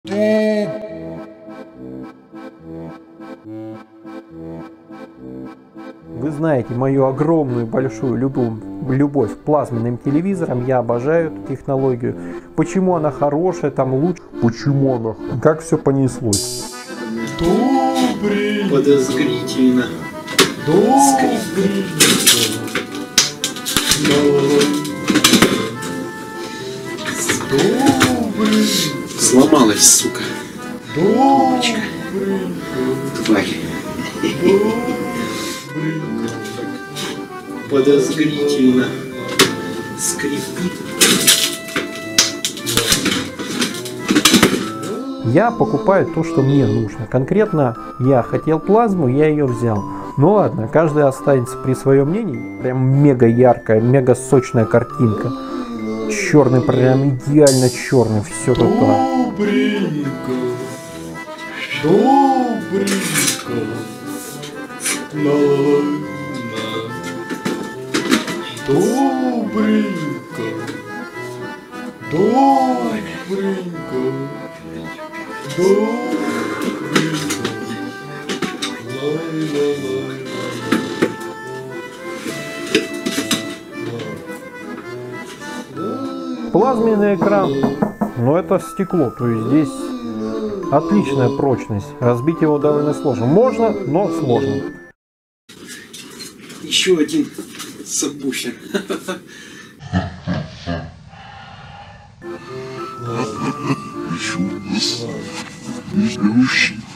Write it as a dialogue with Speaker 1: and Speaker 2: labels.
Speaker 1: Вы знаете мою огромную большую любовь к плазменным телевизорам. Я обожаю эту технологию. Почему она хорошая, там лучше. Почему она? Как все понеслось.
Speaker 2: Добрый.
Speaker 3: Подозрительно.
Speaker 2: Добрый. Добрый.
Speaker 3: Сломалась, сука.
Speaker 2: Добрый.
Speaker 3: Тварь. Подозрительно. Скрипит.
Speaker 1: Я покупаю то, что мне нужно. Конкретно я хотел плазму, я ее взял. Ну ладно, каждый останется при своем мнении. Прям мега яркая, мега сочная картинка. Черный, прям идеально черный. Все тут.
Speaker 2: Добренько. Добренько. Добренько. Добренько.
Speaker 1: Плазменный экран, но это стекло, то есть здесь отличная прочность. Разбить его довольно сложно. Можно, но сложно.
Speaker 3: Еще один сабвуфер.
Speaker 2: Чудо.